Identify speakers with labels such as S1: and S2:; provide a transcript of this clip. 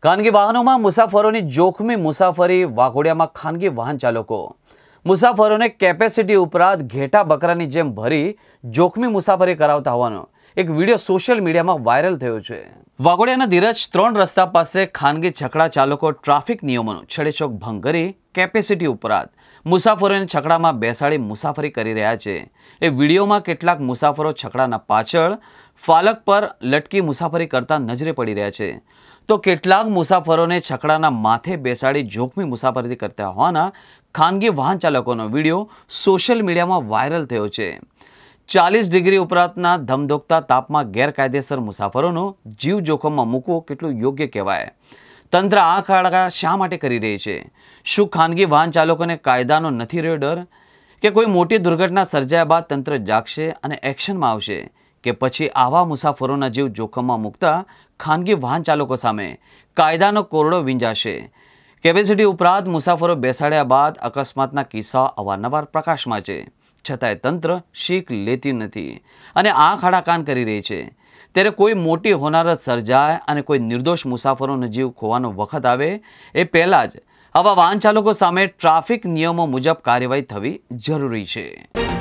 S1: ખાનગી વાહનોમાં મુસાફરોની જોખમી મુસાફરી વાઘોડિયામાં ખાનગી વાહન ચાલકો મુસાફરોને કેપેસિટી ઉપરાંત ઘેટા બકરાની જેમ ભરી જોખમી મુસાફરી કરાવતા હોવાનો એક વિડીયો સોશિયલ મીડિયામાં વાયરલ થયો છે। વાઘોડિયાના ધીરજ 3 રસ્તા પાસે ખાનગી છકડા ચાલકો ટ્રાફિક નિયમોનો છેડેચોક ભંગ કરી કેપેસિટી ઉપરાંત મુસાફરોને છકડામાં બેસાડી મુસાફરી કરી રહ્યા છે। એ વિડીયોમાં કેટલાક મુસાફરો છકડાના પાછળ ફાલક પર લટકી મુસાફરી કરતા નજરે પડી રહ્યા છે, તો કેટલાક મુસાફરોને છકડાના માથે બેસાડી જોખમી મુસાફરી કરતા હોવાના ખાનગી વાહન ચાલકોનો વિડીયો સોશિયલ મીડિયામાં વાયરલ થયો છે। 40 ડિગ્રી ઉપરાંતના ધમધોકતા તાપમાં ગેરકાયદેસર મુસાફરોનો જીવ જોખમમાં મૂકવો કેટલું યોગ્ય કહેવાય? તંત્ર આ કાળા શા માટે કરી રહી છે? શું ખાનગી વાહન ચાલકોને કાયદાનો નથી રહ્યો ડર? કે કોઈ મોટી દુર્ઘટના સર્જાયા બાદ તંત્ર જાગશે અને એક્શનમાં આવશે, કે પછી આવા મુસાફરોના જીવ જોખમમાં મૂકતા ખાનગી વાહન ચાલકો સામે કાયદાનો કોરડો વીંજાશે? કેપેસિટી ઉપરાંત મુસાફરો બેસાડ્યા બાદ અકસ્માતના કિસ્સાઓ અવારનવાર પ્રકાશમાં છે, છતાંય તંત્ર શીખ લેતી નથી અને આંખ આડા કાન કરી રહી છે। ત્યારે કોઈ મોટી હોનારત સર્જાય અને કોઈ નિર્દોષ મુસાફરોનો જીવ ખોવાનો વખત આવે એ પહેલાં જ આવા વાહન ચાલકો સામે ટ્રાફિક નિયમો મુજબ કાર્યવાહી થવી જરૂરી છે।